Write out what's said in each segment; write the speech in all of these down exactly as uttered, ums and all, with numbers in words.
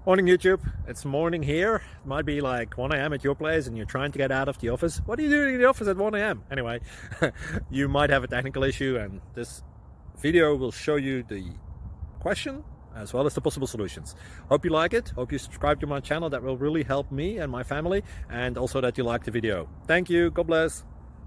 Morning YouTube, it's morning here. It might be like one A M at your place and you're trying to get out of the office. What are you doing in the office at one A M? Anyway, you might have a technical issue and this video will show you the question as well as the possible solutions. Hope you like it, hope you subscribe to my channel. That will really help me and my family, and also that you like the video. Thank you, God bless.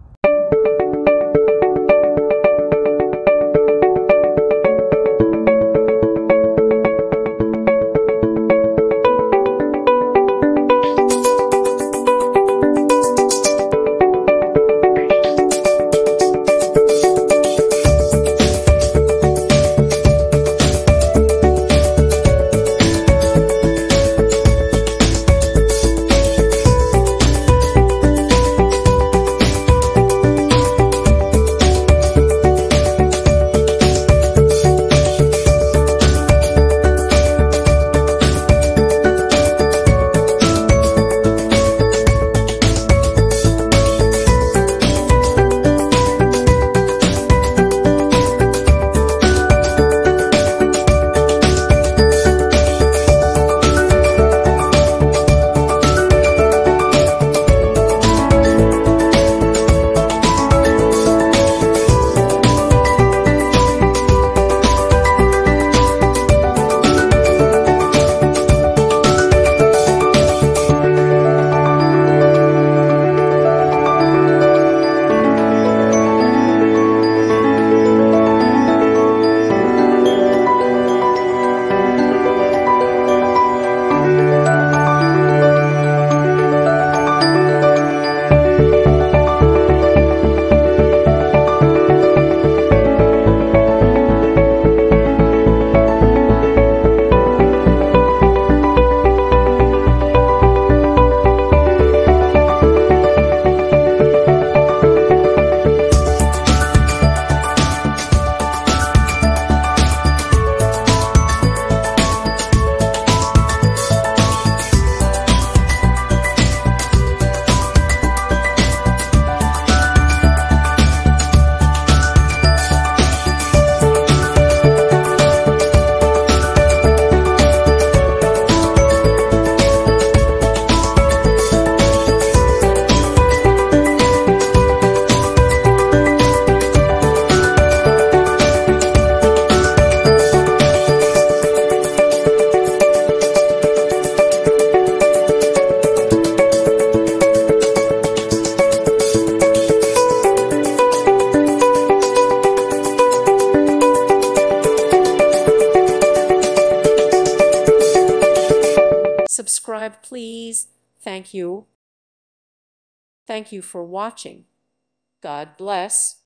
Subscribe, please. Thank you. Thank you for watching. God bless.